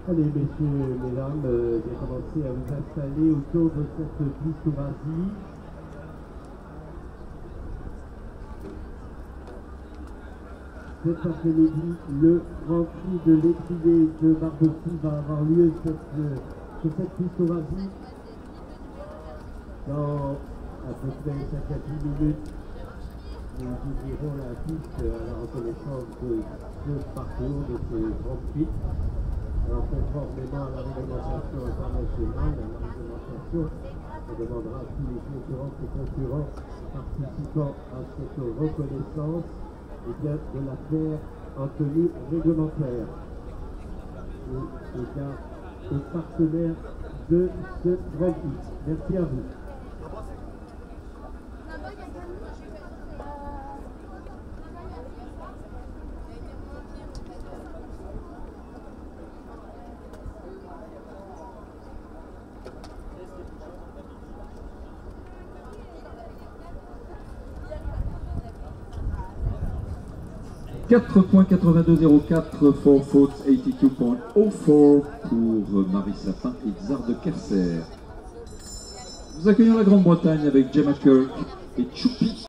Allez, messieurs, mesdames, j'ai commencé à vous installer autour de cette piste oasis. Cet après-midi, le Grand Prix de l'étrier de Barbeau-Fou va avoir lieu sur cette piste oasis dans à peu près 5 à 10 minutes. Nous ouvrirons la piste à la reconnaissance de ce parcours, de ce Grand Prix. Alors, conformément à la réglementation internationale, à la réglementation, on demandera à tous les concurrents et concurrents participant à cette reconnaissance bien, de la faire en tenue réglementaire. Et bien, aux partenaires de ce Grand Prix. Merci à vous. 4.8204 for fautes 82.04 pour Marie Sapin et Xar de Kerser. Nous accueillons la Grande-Bretagne avec Gemma Kirk et Choupi.